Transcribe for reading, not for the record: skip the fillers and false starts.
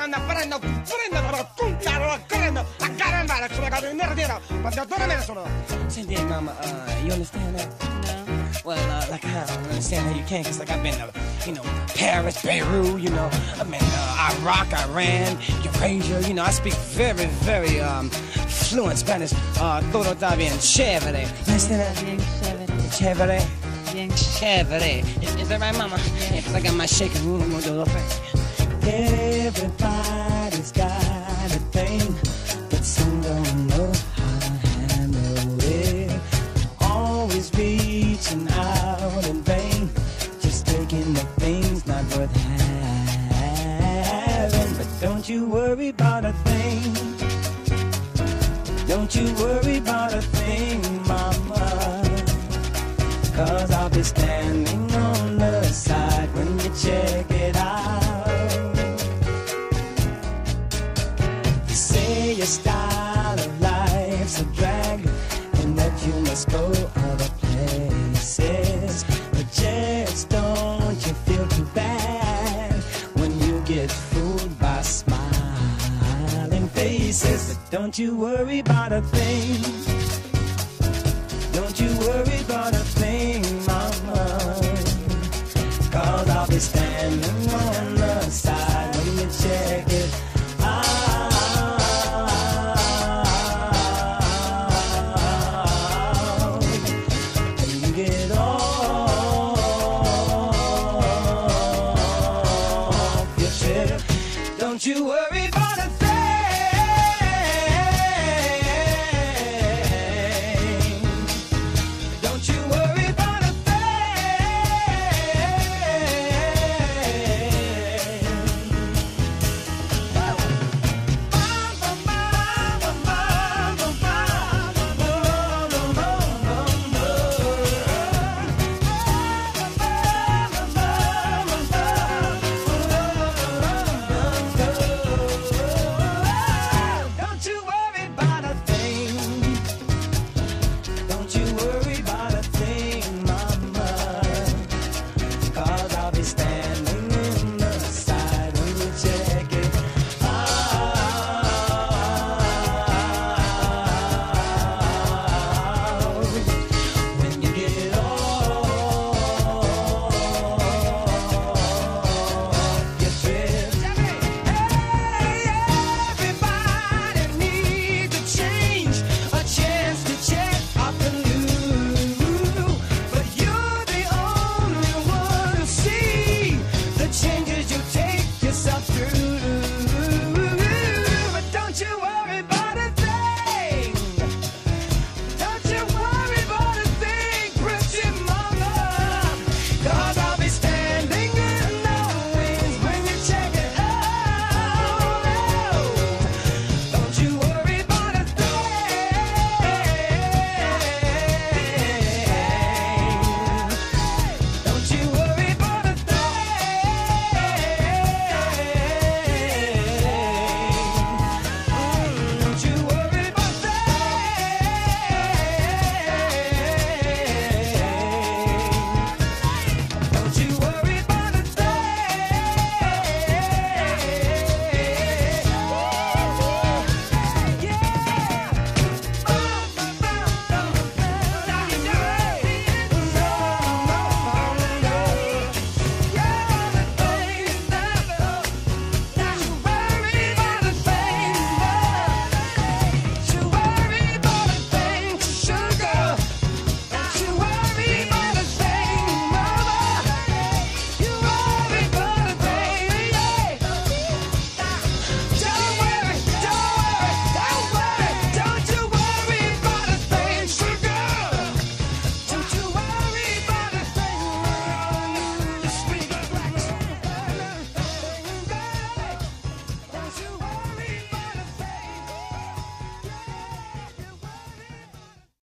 prendo, Senti, mama, you understand that? No. Well, like, I don't understand how you can, because, like, I've been to, Paris, Beirut, I've been to Iraq, Iran, Eurasia, I speak very, very, fluent Spanish. Todo está bien chévere. You understand that? Bien chévere. Chévere? Bien Chévere. Is that right, mama? Yeah, because I got my shaking room, I'm going to do the thing. Everybody's got a thing, but some don't know how to handle it. Always reaching out in vain, just taking the things not worth having. But don't you worry about a thing. Don't you worry about a thing, mama, 'cause I'll be standing on the side when you check it out. You say your style of life's a drag and that you must go other places, but just don't you feel too bad when you get fooled by smiling faces. But don't you worry about a thing.